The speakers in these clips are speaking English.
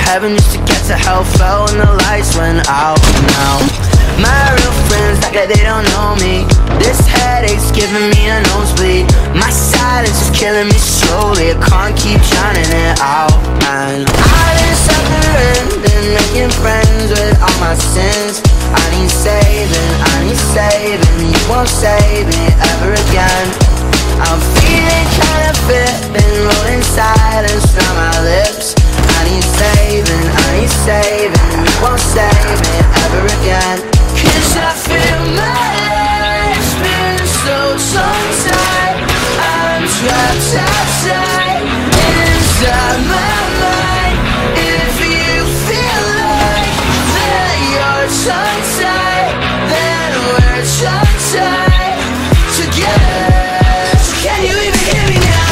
heaven just to get to hell. Fell when the lights went out. Now my real friends act like they don't know me. This headache's giving me a nosebleed. My silence is killing me slowly. I can't keep drowning it out. And I've been suffering and making friends with all my sins. I need saving, I need saving. You won't save me ever again. I'm feeling kinda fit, been rolling silence from my lips. I need saving, I need saving. You won't save me ever again. 'Cause I feel my life's been so tongue-tied. I'm trapped outside, inside my mind. If you feel like that you're tongue-tied, then we're tongue-tied together. So can you even hear me now?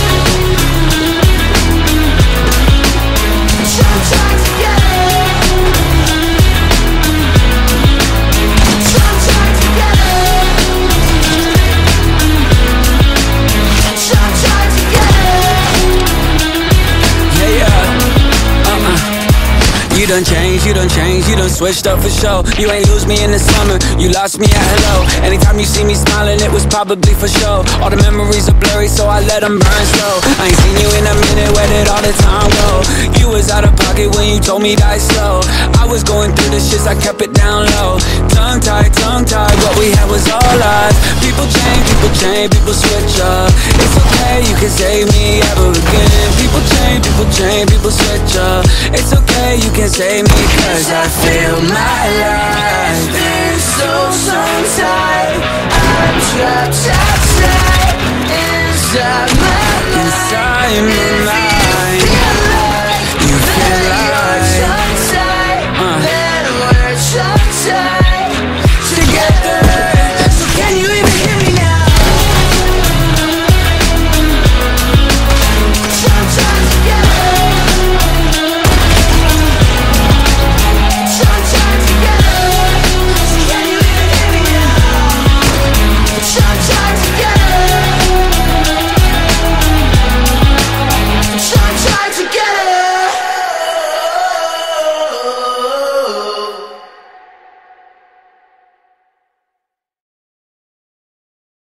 Tongue-tied together. Tongue-tied together. Tongue-tied together. You done changed, you done changed, you done switched up for sure. You ain't lose me in the summer, you lost me at hello. Anytime you see me smiling, it was probably for show. All the memories are blurry, so I let them burn slow. I ain't seen you in a minute, where did all the time go? You was out of pocket when you told me die slow. I was going through the shits, I kept it down low. Tongue-tied, what we had was all lies. People change, people switch up. It's okay, you can save me ever again. People change, people switch up. It's okay, you can save me, 'cause I feel my life Been so tongue-tied. I'm trapped outside, inside my mind. inside my mind.